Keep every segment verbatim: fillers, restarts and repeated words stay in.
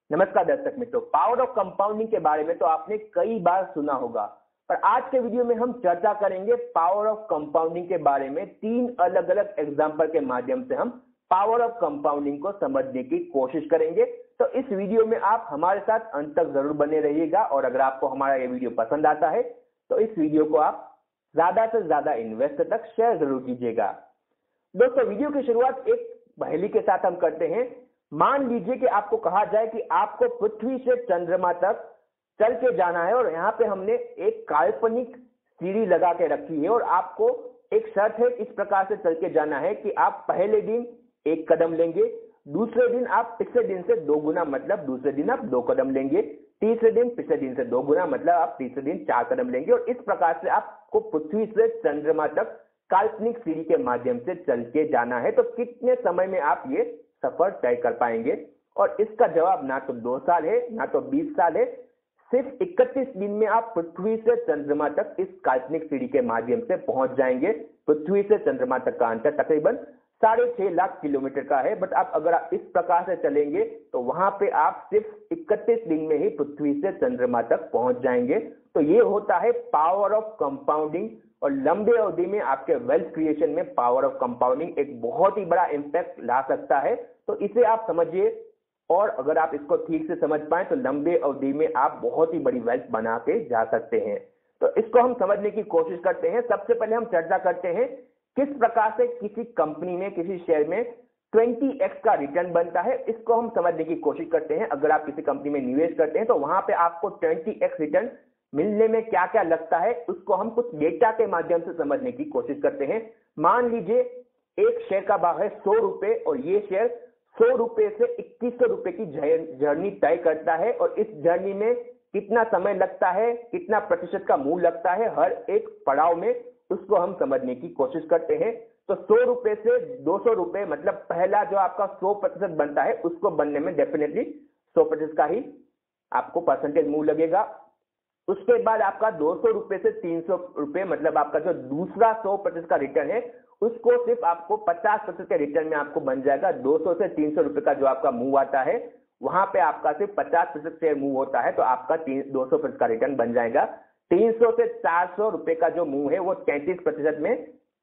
नमस्कार दर्शक मित्रों, पावर ऑफ कंपाउंडिंग के बारे में तो आपने कई बार सुना होगा, पर आज के वीडियो में हम चर्चा करेंगे पावर ऑफ कंपाउंडिंग के बारे में। तीन अलग अलग एग्जांपल के माध्यम से हम पावर ऑफ कंपाउंडिंग को समझने की कोशिश करेंगे। तो इस वीडियो में आप हमारे साथ अंत तक जरूर बने रहिएगा और अगर आपको हमारा ये वीडियो पसंद आता है तो इस वीडियो को आप ज्यादा से ज्यादा इन्वेस्टर तक शेयर जरूर कीजिएगा। दोस्तों, वीडियो की शुरुआत एक पहेली के साथ हम करते हैं। मान लीजिए कि आपको कहा जाए कि आपको पृथ्वी से चंद्रमा तक चल के जाना है और यहाँ पे हमने एक काल्पनिक सीढ़ी लगा के रखी है और आपको एक शर्त है, इस प्रकार से चल के जाना है कि आप पहले दिन एक कदम लेंगे, दूसरे दिन आप पिछले दिन से दो गुना मतलब दूसरे दिन आप दो कदम लेंगे, तीसरे दिन पिछले दिन से दो गुना मतलब आप तीसरे दिन चार कदम लेंगे और इस प्रकार से आपको पृथ्वी से चंद्रमा तक काल्पनिक सीढ़ी के माध्यम से चल के जाना है। तो कितने समय में आप ये सफर तय कर पाएंगे? और इसका जवाब ना तो दो साल है ना तो बीस साल है, सिर्फ इकतीस दिन में आप पृथ्वी से चंद्रमा तक इस काल्पनिक सीढ़ी के माध्यम से पहुंच जाएंगे। पृथ्वी से चंद्रमा तक का अंतर तकरीबन साढ़े छह लाख किलोमीटर का है, बट आप अगर आप इस प्रकार से चलेंगे तो वहां पे आप सिर्फ इकतीस दिन में ही पृथ्वी से चंद्रमा तक पहुंच जाएंगे। तो ये होता है पावर ऑफ कंपाउंडिंग और लंबे अवधि में आपके वेल्थ क्रिएशन में पावर ऑफ कंपाउंडिंग एक बहुत ही बड़ा इंपैक्ट ला सकता है। तो इसे आप समझिए और अगर आप इसको ठीक से समझ पाए तो लंबे अवधि में आप बहुत ही बड़ी वेल्थ बना के जा सकते हैं। तो इसको हम समझने की कोशिश करते हैं। सबसे पहले हम चर्चा करते हैं किस प्रकार से किसी कंपनी में किसी शेयर में बीस एक्स का रिटर्न बनता है। इसको हम समझने की कोशिश करते हैं। अगर आप किसी कंपनी में निवेश करते हैं तो वहां पे आपको बीस एक्स रिटर्न मिलने में क्या क्या लगता है, उसको हम कुछ डेटा के माध्यम से समझने की कोशिश करते हैं। मान लीजिए एक शेयर का भाव है सौ रुपए और ये शेयर सौ रुपए से इक्कीस सौ रुपए की जर्नी तय करता है और इस जर्नी में कितना समय लगता है, कितना प्रतिशत का मूल्य लगता है हर एक पड़ाव में, उसको हम समझने की कोशिश करते हैं। तो सौ रुपए से दो सौ रुपए मतलब पहला जो आपका सौ प्रतिशत बनता है उसको बनने में डेफिनेटली सौ प्रतिशत का ही आपको परसेंटेज मूल्य लगेगा। उसके बाद आपका दो सौ रुपए से तीन सौ रुपए मतलब आपका जो दूसरा सौ प्रतिशत का रिटर्न है उसको सिर्फ आपको पचास प्रतिशत के रिटर्न में आपको बन जाएगा। दो सौ से तीन सौ रुपए का जो आपका मूव आता है वहां पे आपका सिर्फ पचास प्रतिशत शेयर मूव होता है तो आपका दो सौ प्रतिशत का रिटर्न बन जाएगा। तीन सौ से चार सौ रुपए का जो मूव है वो तैंतीस प्रतिशत में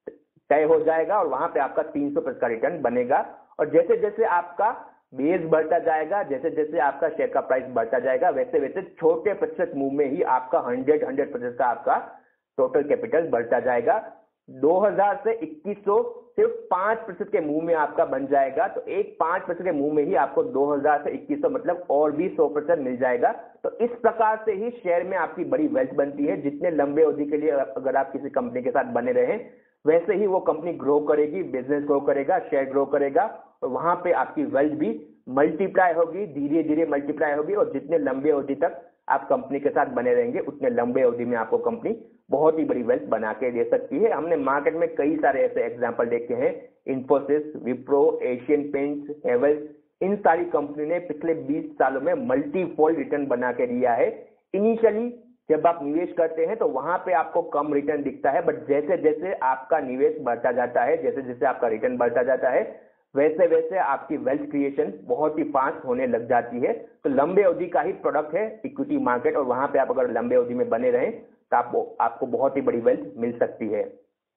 तय हो जाएगा और वहां पे आपका तीन सौ प्रतिशत का रिटर्न बनेगा। और जैसे जैसे आपका बेस बढ़ता जाएगा, जैसे जैसे आपका शेयर का प्राइस बढ़ता जाएगा, वैसे वैसे छोटे प्रतिशत मूव में ही आपका हंड्रेड हंड्रेड प्रतिशत का आपका टोटल कैपिटल बढ़ता जाएगा। दो हज़ार से इक्कीस सौ सिर्फ पांच प्रतिशत के मूव में आपका बन जाएगा। तो एक पांच प्रतिशत के मूव में ही आपको दो हज़ार से इक्कीस सौ मतलब और भी सौ प्रतिशत मिल जाएगा। तो इस प्रकार से ही शेयर में आपकी बड़ी वेल्थ बनती है। जितने लंबे अवधि के लिए अगर आप किसी कंपनी के साथ बने रहे वैसे ही वो कंपनी ग्रो करेगी, बिजनेस ग्रो करेगा, शेयर ग्रो करेगा और वहां पे आपकी वेल्थ भी मल्टीप्लाई होगी, धीरे धीरे मल्टीप्लाई होगी। और जितने लंबे अवधि तक आप कंपनी के साथ बने रहेंगे उतने लंबे अवधि में आपको कंपनी बहुत ही बड़ी वेल्थ बना के दे सकती है। हमने मार्केट में कई सारे ऐसे एग्जांपल देखे हैं, इन्फोसिस, विप्रो, एशियन पेंट्स, हेवेल्स, इन सारी कंपनी ने पिछले बीस सालों में मल्टीफोल्ड रिटर्न बना के दिया है। इनिशियली जब आप निवेश करते हैं तो वहां पे आपको कम रिटर्न दिखता है, बट जैसे जैसे आपका निवेश बढ़ता जाता है, जैसे जैसे आपका रिटर्न बढ़ता जाता है, वैसे वैसे आपकी वेल्थ क्रिएशन बहुत ही फास्ट होने लग जाती है। तो लंबे अवधि का ही प्रोडक्ट है इक्विटी मार्केट और वहां पे आप अगर लंबे अवधि में बने रहें तो आपको आपको बहुत ही बड़ी वेल्थ मिल सकती है।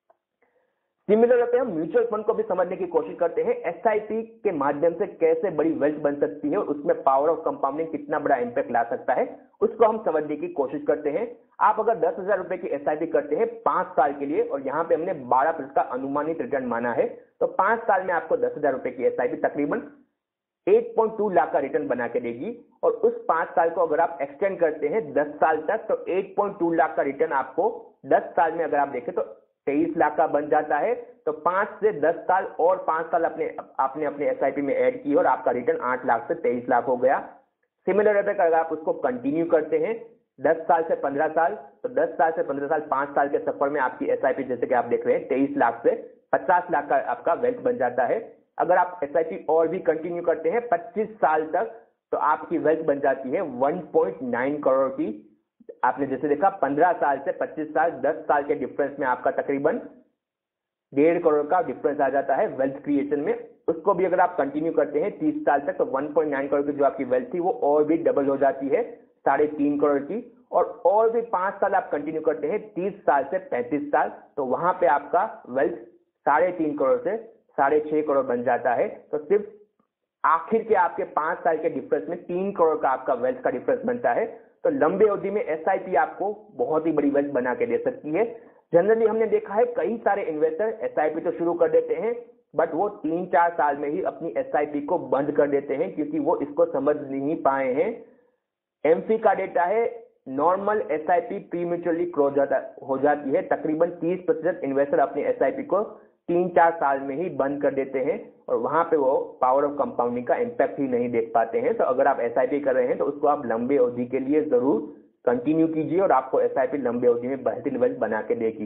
सिमिलर होते हैं, हम म्यूचुअल फंड को भी समझने की कोशिश करते हैं। एसआईपी के माध्यम से कैसे बड़ी वेल्थ बन सकती है और उसमें पावर ऑफ कंपाउंडिंग कितना बड़ा इंपैक्ट ला सकता है उसको हम समझने की कोशिश करते हैं। आप अगर दस हजार रुपए की एसआईपी करते हैं पांच साल के लिए और यहाँ पे हमने बारह प्रतिशत का अनुमानित रिटर्न माना है, तो पांच साल में आपको दस हजार रुपए की एसआईपी तकरीबन आठ पॉइंट दो लाख का रिटर्न बना के देगी। और उस पांच साल को अगर आप एक्सटेंड करते हैं दस साल तक तो आठ पॉइंट दो लाख का रिटर्न आपको दस साल में अगर आप देखें तो तेईस लाख का बन जाता है। तो पांच से दस साल और पांच साल अपने आपने अपने एसआईपी में ऐड की और आपका रिटर्न आठ लाख से तेईस लाख हो गया। सिमिलर अगर आप उसको कंटिन्यू करते हैं दस साल से पंद्रह साल, तो दस साल से पंद्रह साल पांच साल के सफर में आपकी एसआईपी जैसे कि आप देख रहे हैं तेईस लाख से पचास लाख का आपका वेल्थ बन जाता है। अगर आप एसआईपी और भी कंटिन्यू करते हैं पच्चीस साल तक तो आपकी वेल्थ बन जाती है एक पॉइंट नौ करोड़ की। आपने जैसे देखा पंद्रह साल से पच्चीस साल, दस साल के डिफरेंस में आपका तकरीबन डेढ़ करोड़ का डिफरेंस आ जाता है वेल्थ क्रिएशन में। उसको भी अगर आप कंटिन्यू करते हैं तीस साल तक तो वन पॉइंट नाइन करोड़ की जो आपकी वेल्थ थी वो और भी डबल हो जाती है साढ़े तीन करोड़ की। और और भी पांच साल आप कंटिन्यू करते हैं तीस साल से पैंतीस साल तो वहां पे आपका वेल्थ साढ़े तीन करोड़ से साढ़े छह करोड़ बन जाता है। तो सिर्फ आखिर के आपके पांच साल के डिफरेंस में तीन करोड़ का आपका वेल्थ का डिफरेंस बनता है। तो लंबे अवधि में एसआईपी आपको बहुत ही बड़ी वेल्थ बना के दे सकती है। जनरली हमने देखा है कई सारे इन्वेस्टर एसआईपी तो शुरू कर देते हैं बट वो तीन चार साल में ही अपनी एसआईपी को बंद कर देते हैं क्योंकि वो इसको समझ नहीं पाए हैं। एमफी का डेटा है नॉर्मल एसआईपी प्रीमेच्योरली क्लोज हो जाती है। तकरीबन तीस प्रतिशत इन्वेस्टर अपनी एसआईपी को तीन चार साल में ही बंद कर देते हैं और वहां पे वो पावर ऑफ कंपाउंडिंग का इंपैक्ट ही नहीं देख पाते हैं। तो अगर आप एसआईपी कर रहे हैं तो उसको आप लंबे अवधि के लिए जरूर कंटिन्यू कीजिए और आपको एसआईपी लंबे अवधि में बेहतरीन वेल्थ बना के देगी।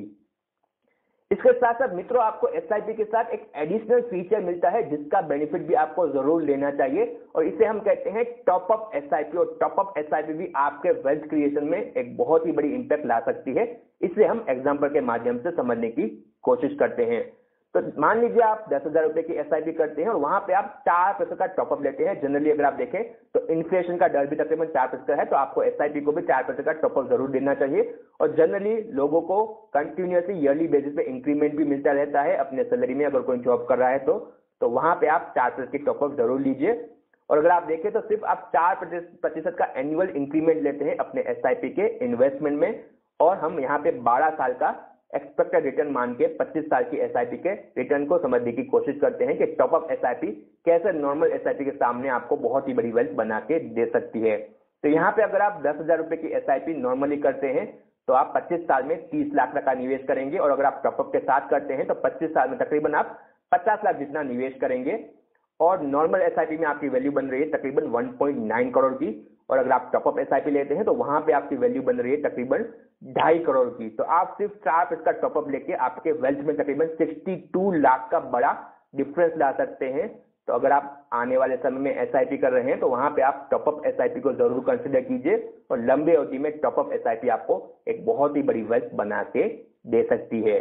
इसके साथ साथ मित्रों आपको एसआईपी के साथ एक एडिशनल फीचर मिलता है जिसका बेनिफिट भी आपको जरूर लेना चाहिए और इसे हम कहते हैं टॉप अप एसआईपी। और टॉप अप एसआईपी भी आपके वेल्थ क्रिएशन में एक बहुत ही बड़ी इंपैक्ट ला सकती है। इसे हम एग्जांपल के माध्यम से समझने की कोशिश करते हैं। तो मान लीजिए आप दस हजार रुपए की एसआईपी करते हैं और वहां पे आप चार प्रतिशत का टॉपअप लेते हैं। जनरली अगर आप देखें तो इन्फ्लेशन का डर भी तकरीबन चार प्रतिशत है तो आपको एसआईपी को भी चार प्रतिशत का टॉपअप जरूर देना चाहिए। और जनरली लोगों को कंटिन्यूअसली ईयरली बेसिस पे इंक्रीमेंट भी मिलता रहता है अपने सैलरी में अगर कोई जॉब कर रहा है तो तो वहां पे आप चार प्रतिशत की टॉपअप जरूर लीजिए। और अगर आप देखें तो सिर्फ आप चार प्रतिशत का एनुअल इंक्रीमेंट लेते हैं अपने एसआईपी के इन्वेस्टमेंट में और हम यहाँ पे बारह साल का एक्सपेक्टेड रिटर्न मान के पच्चीस साल की एसआईपी के रिटर्न को समझने की कोशिश करते हैं कि टॉप अप एसआईपी कैसे नॉर्मल एसआईपी के सामने आपको बहुत ही बड़ी वेल्थ बना के दे सकती है। तो यहाँ पे अगर आप दस हजार रुपए की एसआईपी नॉर्मली करते हैं तो आप पच्चीस साल में तीस लाख का निवेश करेंगे और अगर आप टॉपअप के साथ करते हैं तो पच्चीस साल में तकरीबन आप पचास लाख जितना निवेश करेंगे और नॉर्मल एसआईपी में आपकी वैल्यू बन रही है तकरीबन वन पॉइंट नाइन करोड़ की। और अगर आप टॉपअप एसआईपी लेते हैं तो वहां पे आपकी वैल्यू बन रही है तकरीबन ढाई करोड़ की। तो आप सिर्फ चार इसका टॉपअप लेके आपके वेल्थ में तकरीबन बासठ लाख का बड़ा डिफरेंस ला सकते हैं। तो अगर आप आने वाले समय में एसआईपी कर रहे हैं तो वहां पे आप टॉपअप एसआईपी को जरूर कंसिडर कीजिए और लंबे अवधि में टॉपअप एसआईपी आपको एक बहुत ही बड़ी वेल्थ बना के दे सकती है।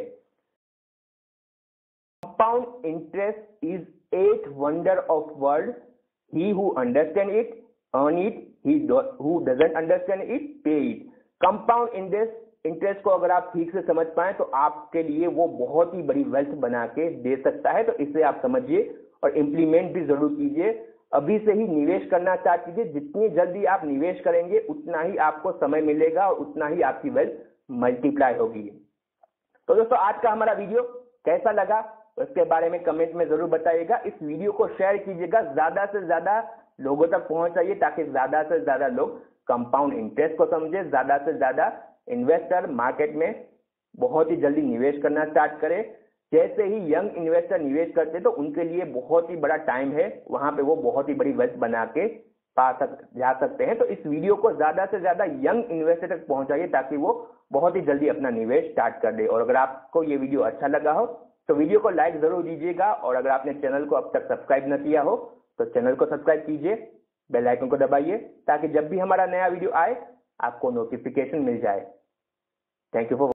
Compound interest is eighth wonder of world. He who understand it earn it, he do, who doesn't understand it pay it. Compound interest interest को अगर आप ठीक से समझ पाए तो आपके लिए वो बहुत ही बड़ी वेल्थ बना के दे सकता है। तो इसे आप समझिए और इम्प्लीमेंट भी जरूर कीजिए। अभी से ही निवेश करना स्टार्ट कीजिए। जितनी जल्दी आप निवेश करेंगे उतना ही आपको समय मिलेगा और उतना ही आपकी वेल्थ मल्टीप्लाई होगी। तो दोस्तों आज का हमारा वीडियो कैसा लगा उसके बारे में कमेंट में जरूर बताइएगा। इस वीडियो को शेयर कीजिएगा, ज्यादा से ज्यादा लोगों तक पहुंचाइए ताकि ज्यादा से ज्यादा लोग कंपाउंड इंटरेस्ट को समझे, ज्यादा से ज्यादा इन्वेस्टर मार्केट में बहुत ही जल्दी निवेश करना स्टार्ट करें। जैसे ही यंग इन्वेस्टर निवेश करते तो उनके लिए बहुत ही बड़ा टाइम है, वहां पे वो बहुत ही बड़ी वेल्थ बना के पा सक जा सकते हैं। तो इस वीडियो को ज्यादा से ज्यादा यंग इन्वेस्टर तक पहुंचाइए ताकि वो बहुत ही जल्दी अपना निवेश स्टार्ट कर दे। और अगर आपको ये वीडियो अच्छा लगा हो तो वीडियो को लाइक जरूर दीजिएगा और अगर आपने चैनल को अब तक सब्सक्राइब न किया हो तो चैनल को सब्सक्राइब कीजिए, बेल आइकन को दबाइए ताकि जब भी हमारा नया वीडियो आए आपको नोटिफिकेशन मिल जाए। Thank you for